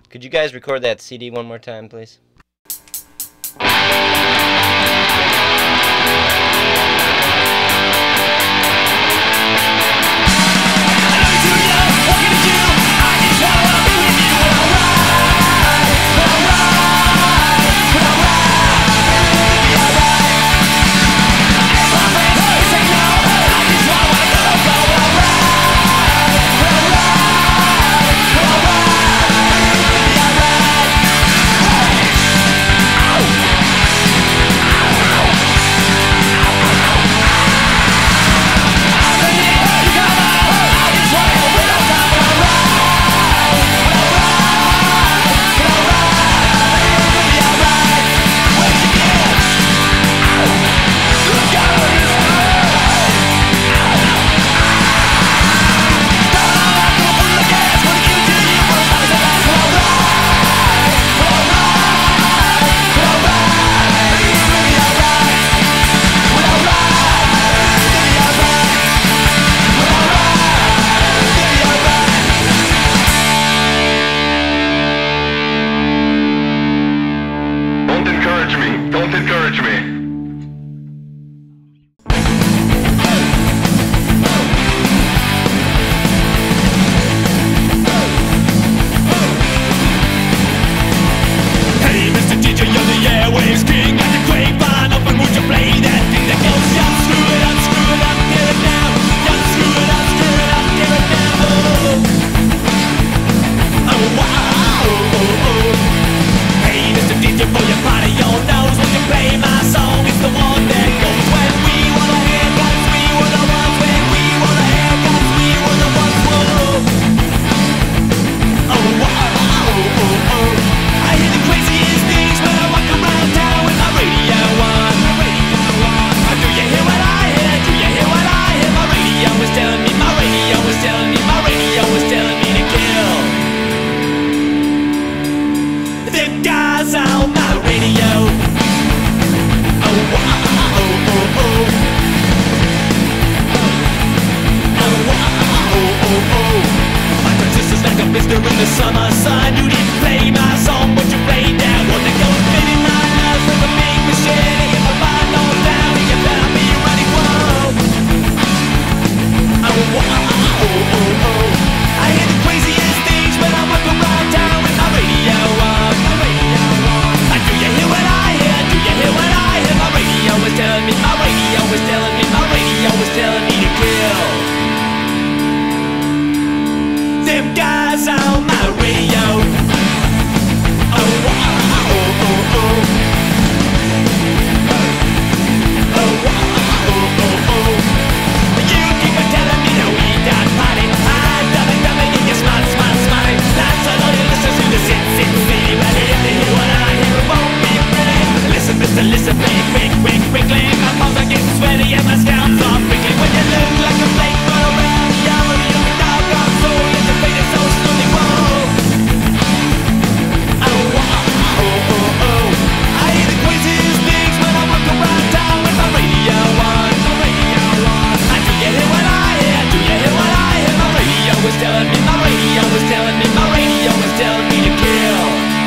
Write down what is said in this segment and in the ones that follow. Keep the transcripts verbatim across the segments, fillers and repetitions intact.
Could you guys record that C D one more time, please? Don't encourage me. Hey, Mister D J, you're the airwaves king. Got the grapevine open, won't you play that thing that goes, yup, screw it up, screw it up, get it down. Yup, screw it up, screw it up, get it down. Oh, oh, wow, oh, oh, oh. Hey, Mister D J, for your party, your nose, won't you play my song? It's the one that goes when we were the haircuts, we were the ones. When we were the haircuts, we were the ones. Whoa. Oh, wow, oh, oh, oh. I hear the craziest things when I walk around town with my radio on. Oh, do you hear what I hear? Do you hear what I hear? My radio is telling me, my radio is telling me, my radio is telling me to kill them guys on my radio. Oh, wow, oh, oh, oh. Oh, wow, oh, oh, oh. My transistor's like a mister in the summer sun. You didn't play my song, but you played that one that goes spinning my house with a big machete. If I find no down, you found me running wild. Oh, wow, oh, oh, oh. I hear the craziest things when I walk around town with my radio on. Uh, do you hear what I hear? Do you hear what I hear? My radio is telling me, my radio is telling me, my radio is telling me to kill them guys on my radio. Oh, wow, oh, oh, oh. Oh, wow, oh, oh, oh. You keep on telling me that we done party. I'm dumbing, dumbing, and you're smart, smart, smart. That's all you listen to the sit, sit, city. Ready to hear what I hear, it won't be pretty. Listen, mister, listen, quick, quick, quick, quickly. My palms are getting sweaty and my scalp's all prickly. When you look like a flake, run around the hour, you can dog on soul. Let your fate is so slowly roll. Oh, wow, oh, oh, oh. I hear the craziest things when I walk around town with my radio on. My radio on. Uh, do you hear what I hear? Do you hear what I hear? My radio is telling me, my radio is telling me, my radio is telling me to kill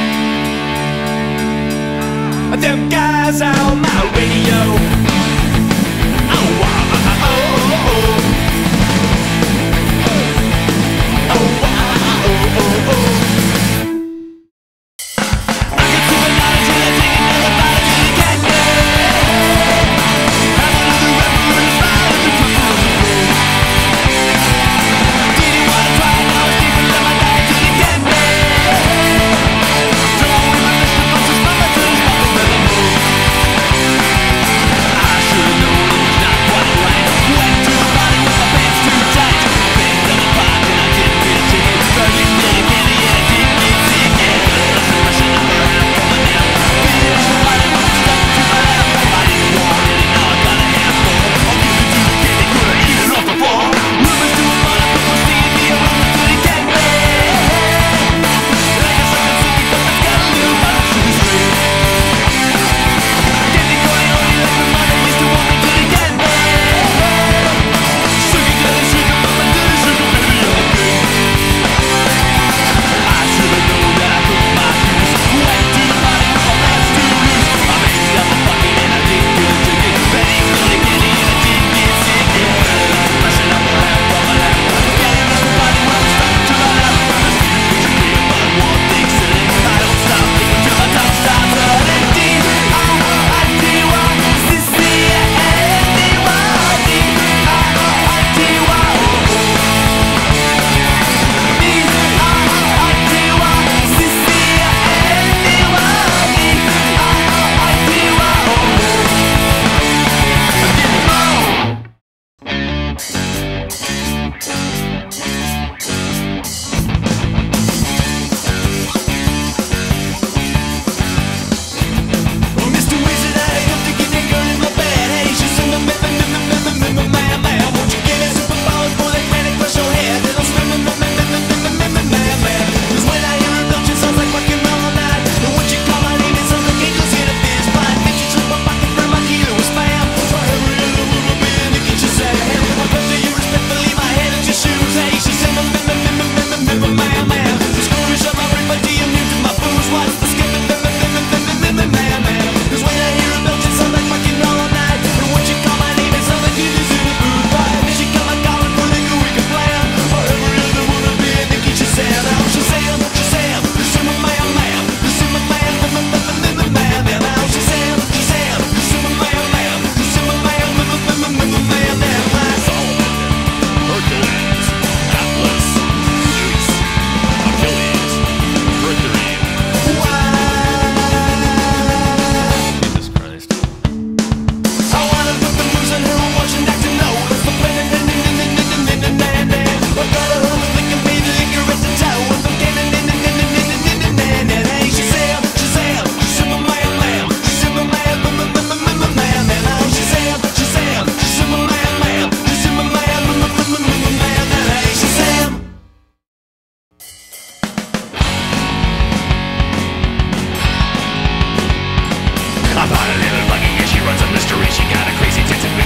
them guys on my radio. Oh, wow, oh, oh, oh. Oh, wow, oh, oh, oh. I can see the light till I take another bite till you get me. I'm another rebel in the fire at the top of the road. Didn't wanna try it, now it's deep into my life till you get me. Don't worry, my Mister Boss is mama till he's walking by the moon.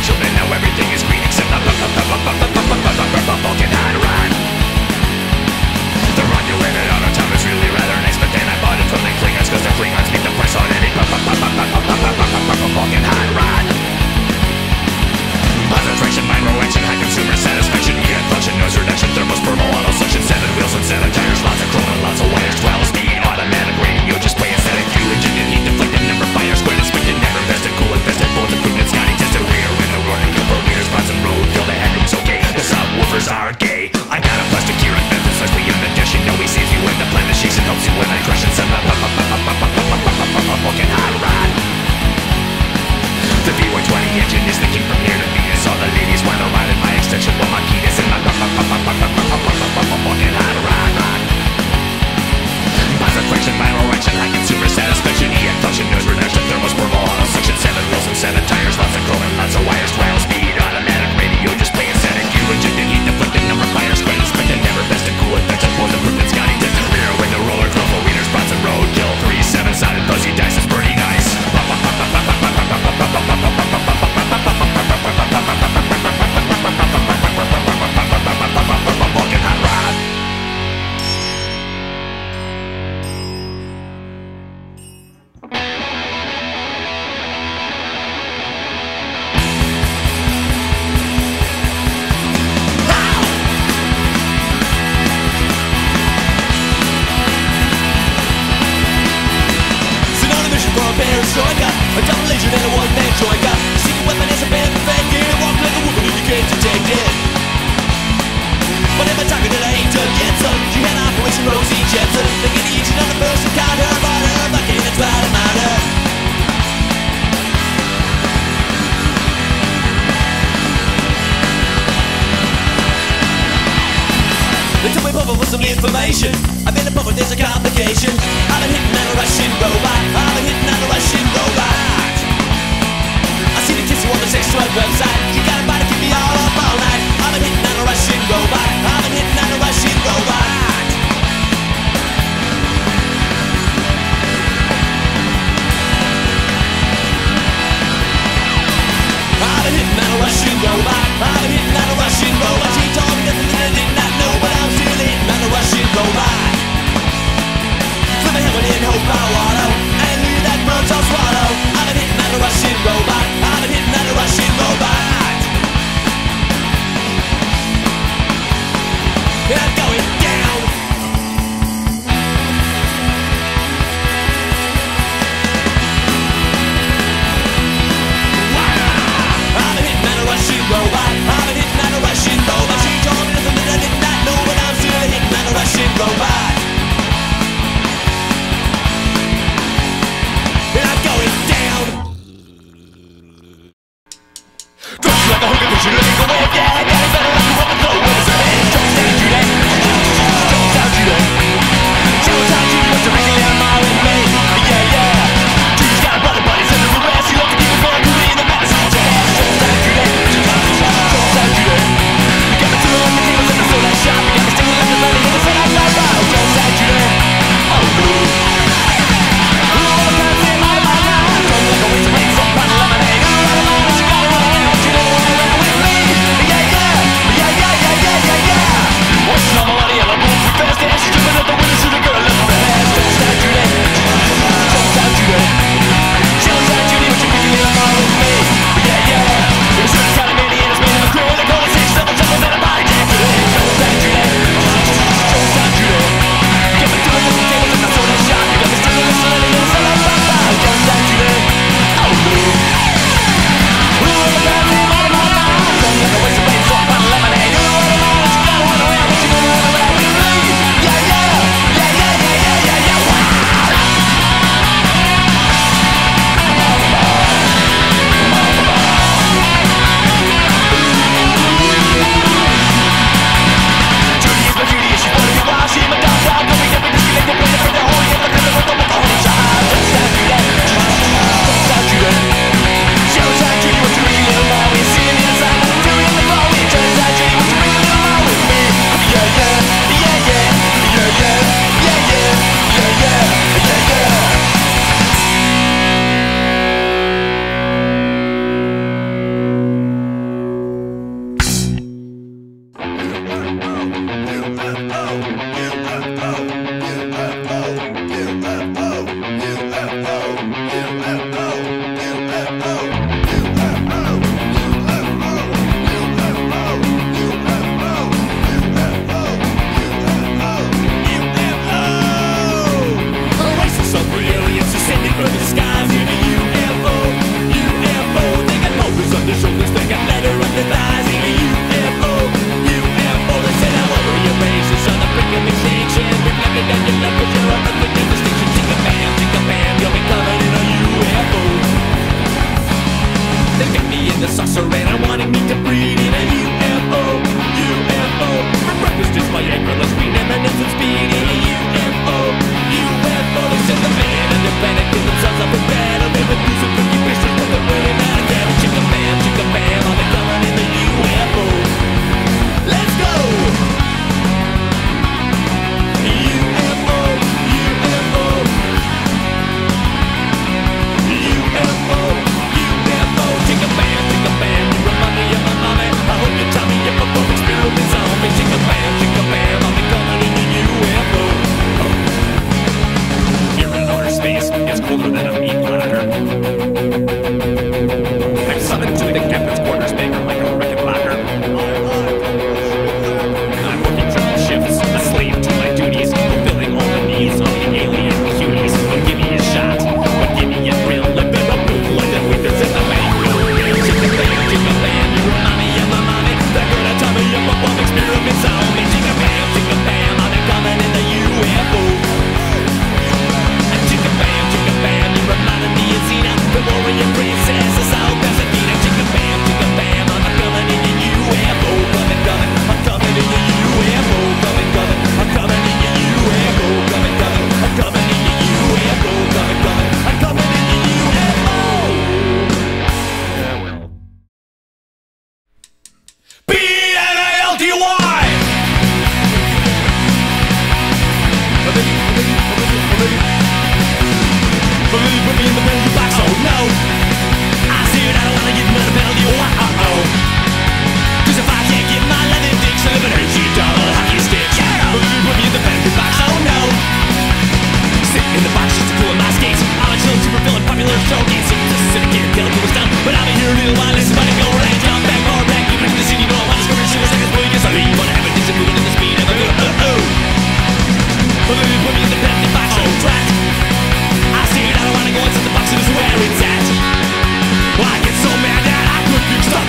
children, now everything is green except the Vulcan hot rod. The Romulan auto time is really rather nice, but then I bought it from the Klingons, cause the Klingons beat the price on any Vulcan hot rod. Concentration, mind reaction, high consumer satisfaction, E N function, noise reduction, thermospurmal auto suction, seven wheels and seven tires, lots of chrome and lots of wires, twelve speed, automatic radio, just play aesthetic, fuel injected, heat deflected, number fire, square inspected, never invested, cool invested, both equipment, Scotty tested, rear window, running, couple meters, spots and road, feel the headroom's okay, the subwoofers are gay. I got a plastic here and Memphis, let's be on the dash, you know he saves you when the planet shakes and helps you when I crash and send a fucking hot rod. The V one twenty engine is the king from here to Venus. All the ladies wanna ride in my extension, while my keys in my fucking hot rod. Concentration, viral erection, high consumer satisfaction, E N function, noise reduction, thermospurmal auto suction, seven wheels and seven tires, lots of chrome and lots of wires, twelve speed, automatic radio, just play aesthetic, fuel injected, heat deflected, number fires, square inspected, never best and cool effective, both improvement, Scotty tested, rear window, roller, crumple, wieners, spots and road, kill, three, seven sided, fuzzy dice, it's pretty nice. Striker, a double agent and a one-man joker. Secret weapon is a band defended. Walk like a woman if you can't detect it. But if I talk that I ain't done yet, son, she had Operation Rosie Jetson. Making the agent on the first encounter, but her lucky and it's right about her. They told me Papa for some information. I've been a Papa, there's a complication. I've been hitting on a Russian robot. I've been hitting on a Russian robot. I see the kids on the sex drug website. You got a body, keep me all up all night. I've been hitting on a Russian robot. I've been hitting on a Russian robot. I've been hitting on a Russian robot. I've been hitting on a Russian robot. She told me nothing that I did not know, but I was still hitting on a Russian robot.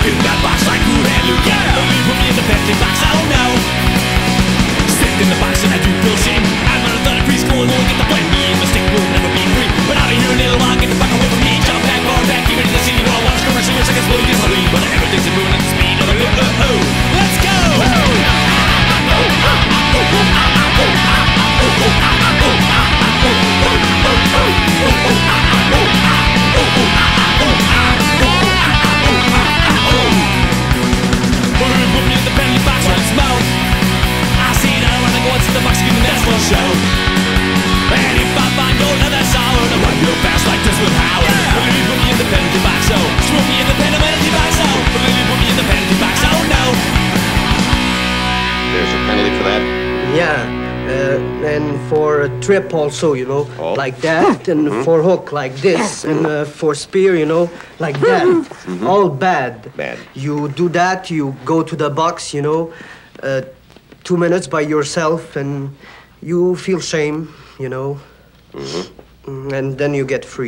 in that box like who and Luke. Yeah, believe put me in the penalty box. Oh no. Sit in the box and I do feel shame. I'm on a third preschool and won't get the blame. Me and mistake will never be free. But I'll be here in a little while, get the fuck away from me. Jump back, far back, keep it in the city. You know I watch commercial where seconds slowly gets slowly. But everything's moving at the speed of a oh oh oh. Let's go! Put me in the penalty box when it's smoke. I see it all when I go into the box, give me that slow show. And if I find gold, now that's all. And I run real fast like this with power. Put me in the penalty box, oh. Put me in the penalty box, oh. Put me in the penalty box, oh no. There's a penalty for that? Yeah. Uh, and for a trip also, you know, oh. like that, and mm-hmm. for hook like this, and uh, for spear, you know, like that. Mm-hmm. All bad. Bad. You do that, you go to the box, you know, uh, two minutes by yourself, and you feel shame, you know, mm-hmm. and then you get free.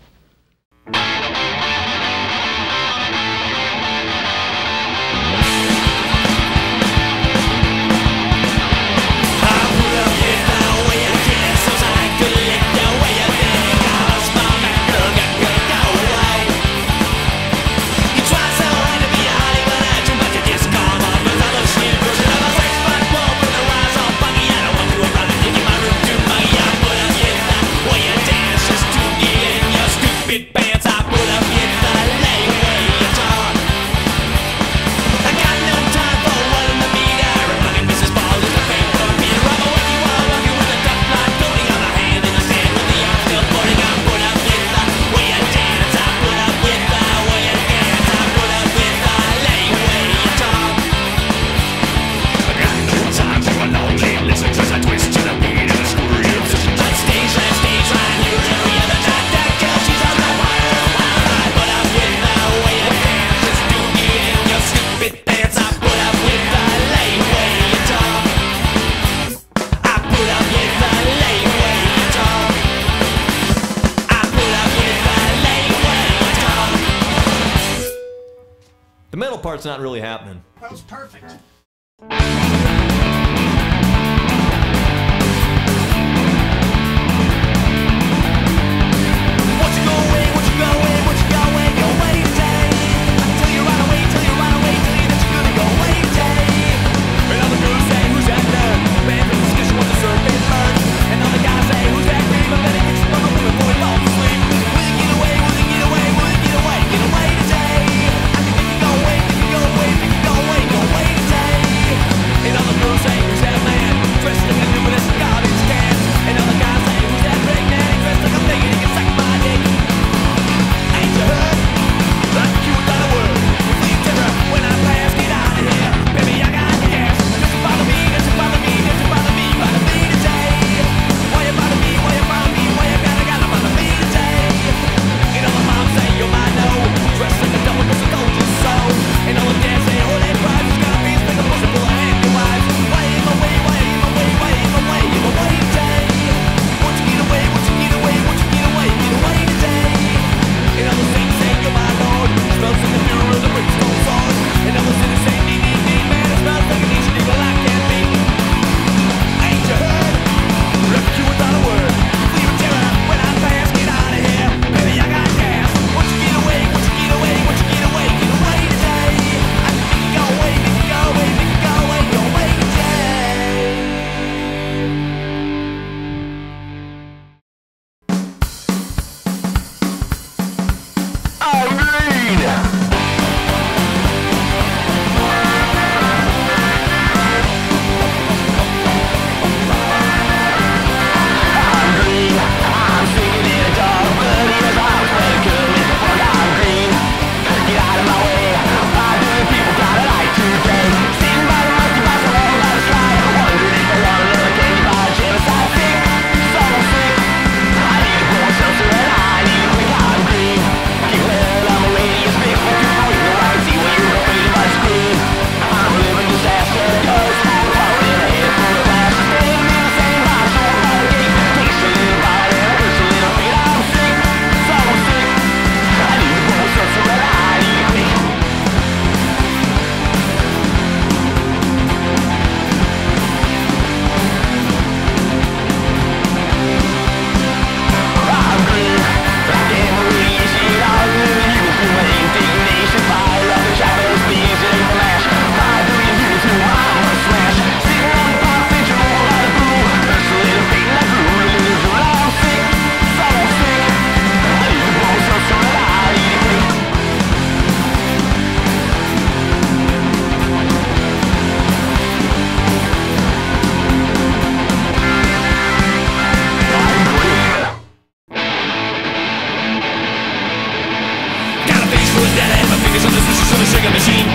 The middle part's not really happening. That was perfect. machine.